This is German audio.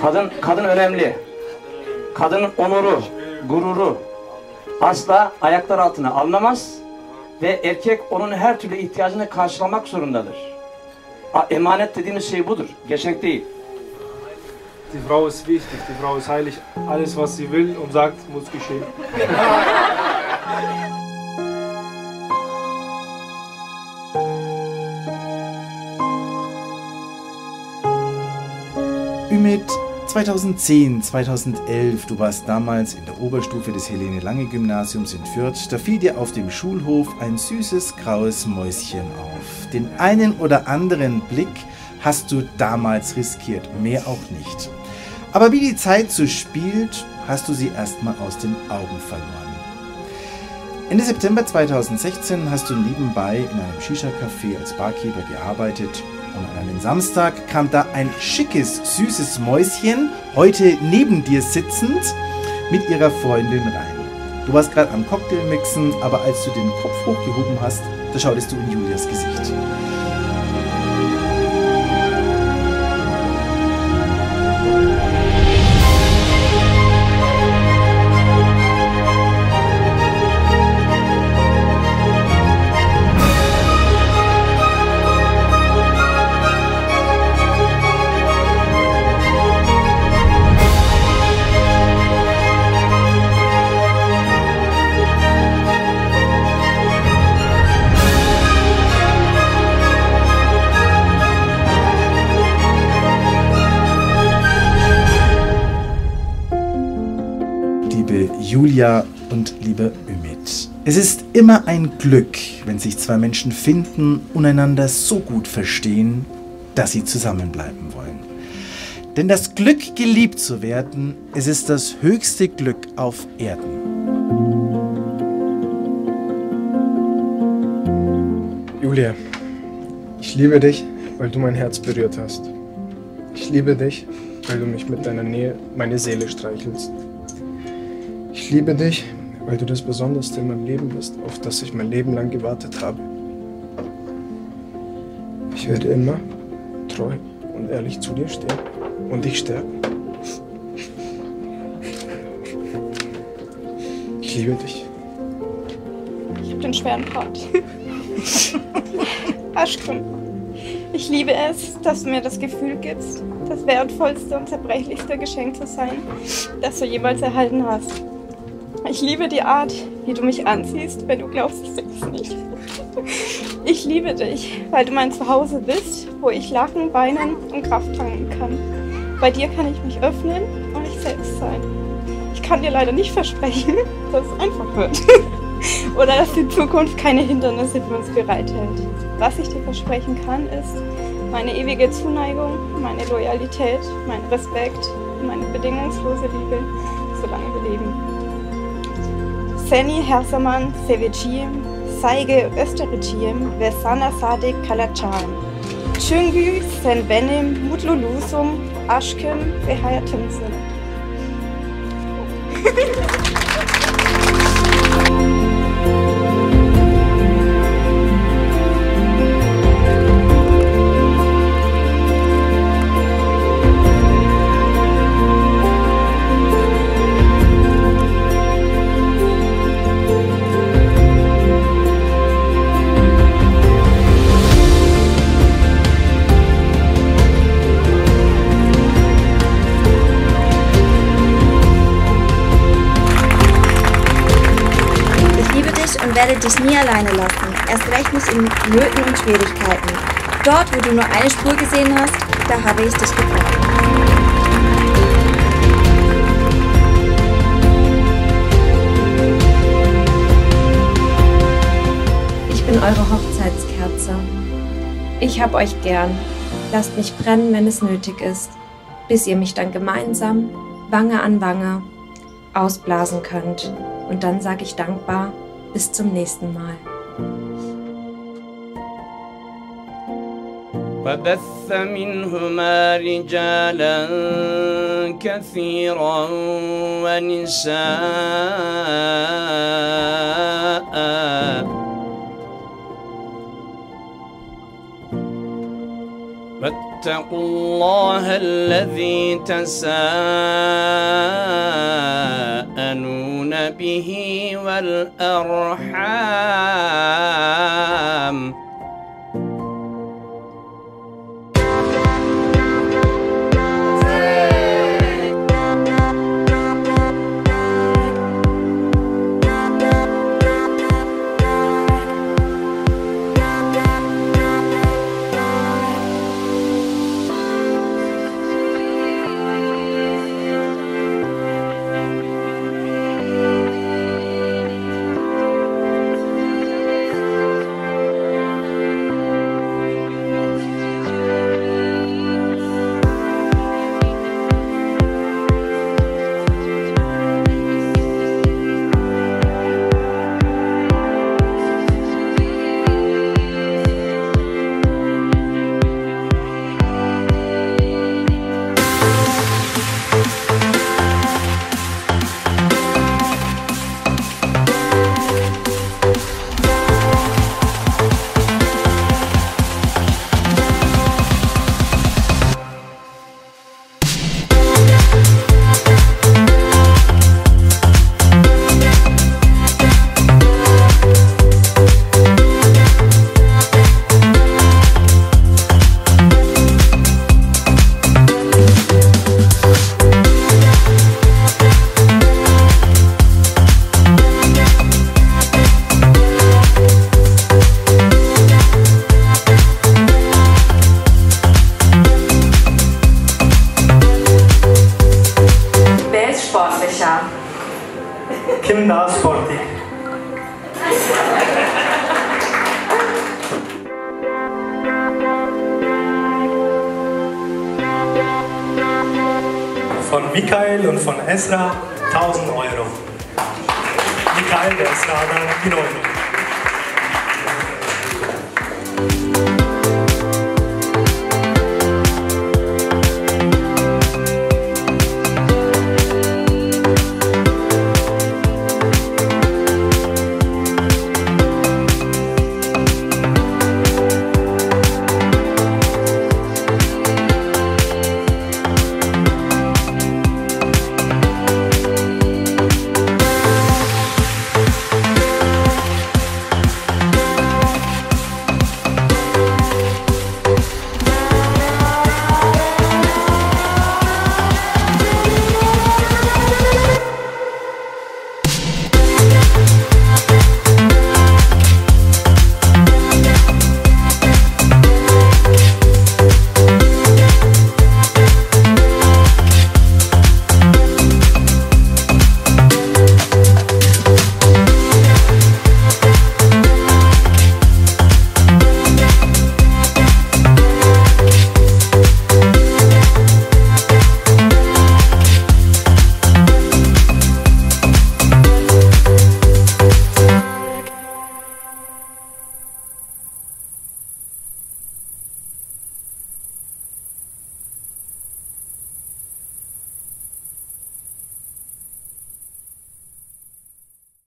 Kadın önemli. Kadının onuru, gururu asla ayaklar altına alınamaz ve erkek onun her türlü ihtiyacını karşılamak zorundadır. Emanet dediğimiz şey budur, geçmek değil. Die Frau ist wichtig, die Frau ist heilig. Alles, was sie will und sagt, muss geschehen. Ümit, 2010, 2011, du warst damals in der Oberstufe des Helene-Lange-Gymnasiums in Fürth, da fiel dir auf dem Schulhof ein süßes graues Mäuschen auf. Den einen oder anderen Blick hast du damals riskiert, mehr auch nicht. Aber wie die Zeit so spielt, hast du sie erstmal aus den Augen verloren. Ende September 2016 hast du nebenbei in einem Shisha-Café als Barkeeper gearbeitet. Und an einem Samstag kam da ein schickes, süßes Mäuschen, heute neben dir sitzend, mit ihrer Freundin rein. Du warst gerade am Cocktail mixen, aber als du den Kopf hochgehoben hast, da schautest du in Julias Gesicht. Liebe Julia und liebe Ümit. Es ist immer ein Glück, wenn sich zwei Menschen finden und einander so gut verstehen, dass sie zusammenbleiben wollen. Denn das Glück, geliebt zu werden, es ist das höchste Glück auf Erden. Julia, ich liebe dich, weil du mein Herz berührt hast. Ich liebe dich, weil du mich mit deiner Nähe meine Seele streichelst. Ich liebe dich, weil du das Besonderste in meinem Leben bist, auf das ich mein Leben lang gewartet habe. Ich werde immer treu und ehrlich zu dir stehen und dich stärken. Ich liebe dich. Ich habe den schweren Part. Aşkım, ich liebe es, dass du mir das Gefühl gibst, das wertvollste und zerbrechlichste Geschenk zu sein, das du jemals erhalten hast. Ich liebe die Art, wie du mich anziehst, wenn du glaubst, ich sehe es nicht. Ich liebe dich, weil du mein Zuhause bist, wo ich lachen, weinen und Kraft tanken kann. Bei dir kann ich mich öffnen und ich selbst sein. Ich kann dir leider nicht versprechen, dass es einfach wird. Oder dass die Zukunft keine Hindernisse für uns bereithält. Was ich dir versprechen kann, ist meine ewige Zuneigung, meine Loyalität, mein Respekt und meine bedingungslose Liebe, solange wir leben. Seni her zaman seveceğim, saygı göstereceğim ve sana sadık kalacağım. Çünkü sen benim mutluluğum, aşkım ve hayatımsın. Und werde dich nie alleine lassen, erst recht nicht in Nöten und Schwierigkeiten. Dort, wo du nur eine Spur gesehen hast, da habe ich dich gebraucht. Ich bin eure Hochzeitskerze. Ich hab euch gern. Lasst mich brennen, wenn es nötig ist, bis ihr mich dann gemeinsam, Wange an Wange, ausblasen könnt. Und dann sage ich dankbar, bis zum nächsten Mal. وبث منهما رجالا كثيرا ونساء واتقوا الله الذي تساءلون به والأرحام Kindersportlich. Von Michael und von Esra 1000 Euro. Michael, der Esra, die 9.